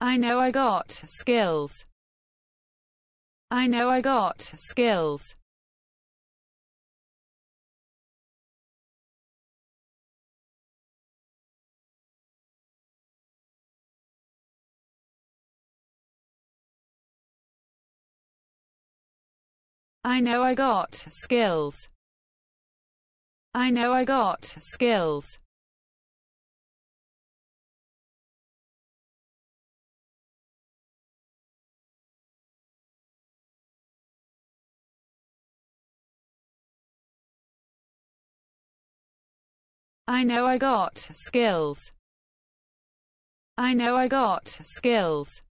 I know I got skills. I know I got skills. I know I got skills. I know I got skills. I know I got skills. I know I got skills.